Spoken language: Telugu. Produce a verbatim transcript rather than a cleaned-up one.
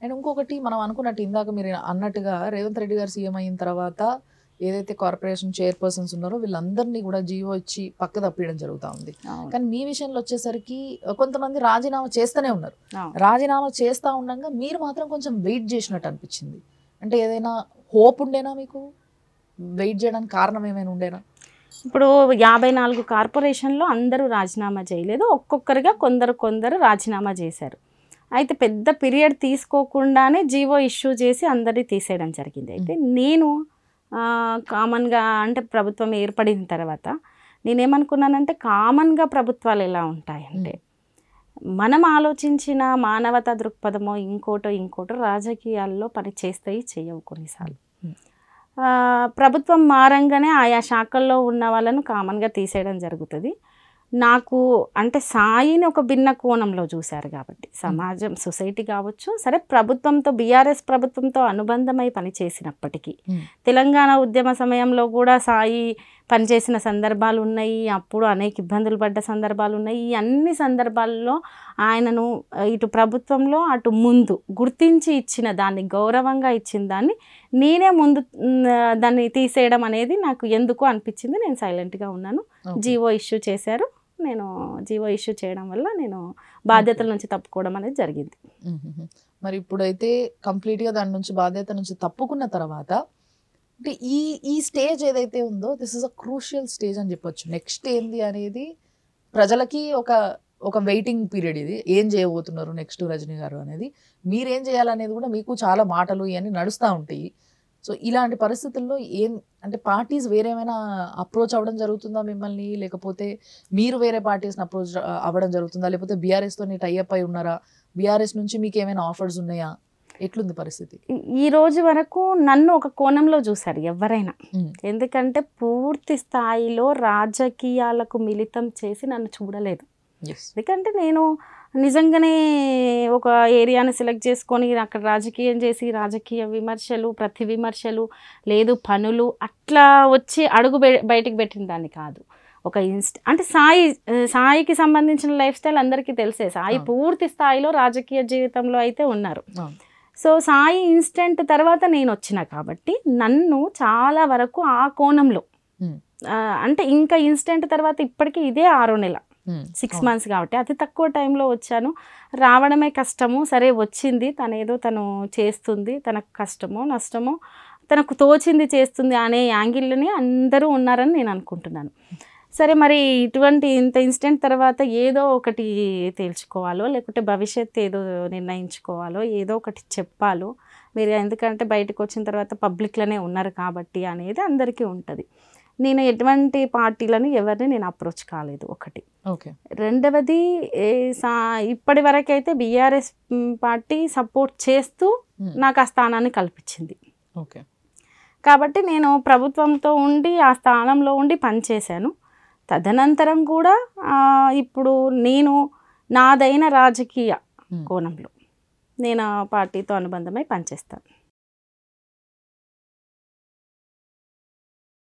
అండ్ ఇంకొకటి మనం అనుకున్నట్టు ఇందాక మీరు అన్నట్టుగా రేవంత్ రెడ్డి గారు సీఎం అయిన తర్వాత ఏదైతే కార్పొరేషన్ చైర్పర్సన్స్ ఉన్నారో వీళ్ళందరినీ కూడా జీవో ఇచ్చి పక్క తప్పియడం జరుగుతూ ఉంది. కానీ మీ విషయంలో వచ్చేసరికి కొంతమంది రాజీనామా చేస్తూనే ఉన్నారు. రాజీనామా చేస్తూ ఉండగా మీరు మాత్రం కొంచెం వెయిట్ చేసినట్టు అనిపించింది. అంటే ఏదైనా హోప్ ఉండేనా మీకు? వెయిట్ చేయడానికి కారణం ఏమైనా ఉండేనా? ఇప్పుడు యాభై నాలుగు కార్పొరేషన్లో అందరూ రాజీనామా చేయలేదు, ఒక్కొక్కరిగా కొందరు కొందరు రాజీనామా చేశారు. అయితే పెద్ద పీరియడ్ తీసుకోకుండానే జీవో ఇష్యూ చేసి అందరినీ తీసేయడం జరిగింది. అయితే నేను కామన్గా అంటే ప్రభుత్వం ఏర్పడిన తర్వాత నేనేమనుకున్నానంటే కామన్గా ప్రభుత్వాలు ఎలా ఉంటాయంటే మనం ఆలోచించిన మానవతా దృక్పథమో ఇంకోటో ఇంకోటో రాజకీయాల్లో పని చేస్తాయి చేయవు కొన్నిసార్లు. ప్రభుత్వం మారంగానే ఆయా శాఖల్లో ఉన్న వాళ్ళను కామన్గా తీసేయడం జరుగుతుంది. నాకు అంటే సాయిని ఒక భిన్న కోణంలో చూశారు కాబట్టి సమాజం సొసైటీ కావచ్చు, సరే ప్రభుత్వంతో బీఆర్ఎస్ ప్రభుత్వంతో అనుబంధమై పనిచేసినప్పటికీ తెలంగాణ ఉద్యమ సమయంలో కూడా సాయి పనిచేసిన సందర్భాలు ఉన్నాయి, అప్పుడు అనేక ఇబ్బందులు పడ్డ సందర్భాలు ఉన్నాయి. ఈ అన్ని సందర్భాల్లో ఆయనను ఇటు ప్రభుత్వంలో అటు ముందు గుర్తించి ఇచ్చిన దాన్ని, గౌరవంగా ఇచ్చిన దాన్ని నేనే ముందు దాన్ని తీసేయడం అనేది నాకు ఎందుకు అనిపించింది. నేను సైలెంట్గా ఉన్నాను. జీవో ఇష్యూ చేశారు, నేను జీవో ఇష్యూ చేయడం వల్ల నేను బాధ్యతల నుంచి తప్పుకోవడం అనేది జరిగింది. మరి ఇప్పుడైతే కంప్లీట్గా దాని నుంచి బాధ్యత నుంచి తప్పుకున్న తర్వాత అంటే ఈ ఈ స్టేజ్ ఏదైతే ఉందో this is a crucial stage అని చెప్పొచ్చు. నెక్స్ట్ ఏంది అనేది ప్రజలకి ఒక ఒక వెయిటింగ్ పీరియడ్. ఇది ఏం చేయబోతున్నారు నెక్స్ట్ రజనీ గారు అనేది, మీరేం చేయాలనేది కూడా మీకు చాలా మాటలు ఇవన్నీ నడుస్తూ ఉంటాయి. సో ఇలాంటి పరిస్థితుల్లో ఏం అంటే పార్టీస్ వేరేమైనా అప్రోచ్ అవ్వడం జరుగుతుందా మిమ్మల్ని, లేకపోతే మీరు వేరే పార్టీస్ని అప్రోచ్ అవ్వడం జరుగుతుందా, లేకపోతే బీఆర్ఎస్తో టైఅప్ అయి ఉన్నారా, బీఆర్ఎస్ నుంచి మీకు ఏమైనా ఆఫర్స్ ఉన్నాయా, ఎట్లుంది పరిస్థితి? ఈ రోజు వరకు నన్ను ఒక కోణంలో చూశారు ఎవరైనా, ఎందుకంటే పూర్తి స్థాయిలో రాజకీయాలకు మిళితం చేసి నన్ను చూడలేదు. ఎందుకంటే నేను నిజంగానే ఒక ఏరియాని సెలెక్ట్ చేసుకొని అక్కడ రాజకీయం చేసి రాజకీయ విమర్శలు, ప్రతి విమర్శలు లేదు పనులు అట్లా వచ్చి అడుగు బయటికి పెట్టిన దాన్ని కాదు. ఒక ఇన్స్ట్ అంటే సాయి సాయికి సంబంధించిన లైఫ్ స్టైల్ అందరికీ తెలిసే. సాయి పూర్తి స్థాయిలో రాజకీయ జీవితంలో అయితే ఉన్నారు. సో సాయి ఇన్స్టెంట్ తర్వాత నేను వచ్చిన కాబట్టి నన్ను చాలా వరకు ఆ కోణంలో అంటే ఇంకా ఇన్స్టెంట్ తర్వాత ఇప్పటికీ ఇదే ఆరో నెల సిక్స్ మంత్స్ కాబట్టి అతి తక్కువ టైంలో వచ్చాను. రావడమే కష్టము, సరే వచ్చింది, తనేదో తను చేస్తుంది, తనకు కష్టమో నష్టమో తనకు తోచింది చేస్తుంది అనే యాంగిల్ని అందరూ ఉన్నారని నేను అనుకుంటున్నాను. సరే మరి ఇటువంటి ఇంత ఇన్సిడెంట్ తర్వాత ఏదో ఒకటి తేల్చుకోవాలో లేకుంటే భవిష్యత్తు ఏదో నిర్ణయించుకోవాలో ఏదో ఒకటి చెప్పాలో, మీరు ఎందుకంటే బయటకు వచ్చిన తర్వాత పబ్లిక్లోనే ఉన్నారు కాబట్టి అనేది అందరికీ ఉంటుంది. నేను ఎటువంటి పార్టీలను ఎవరిని నేను అప్రోచ్ కాలేదు ఒకటి. ఓకే. రెండవది ఇప్పటి వరకు అయితే బీఆర్ఎస్ పార్టీ సపోర్ట్ చేస్తూ నాకు ఆ స్థానాన్ని కల్పించింది. ఓకే. కాబట్టి నేను ప్రభుత్వంతో ఉండి ఆ స్థానంలో ఉండి పనిచేశాను. తదనంతరం కూడా ఇప్పుడు నేను నాదైన రాజకీయ కోణంలో నేను ఆ పార్టీతో అనుబంధమై పనిచేస్తాను.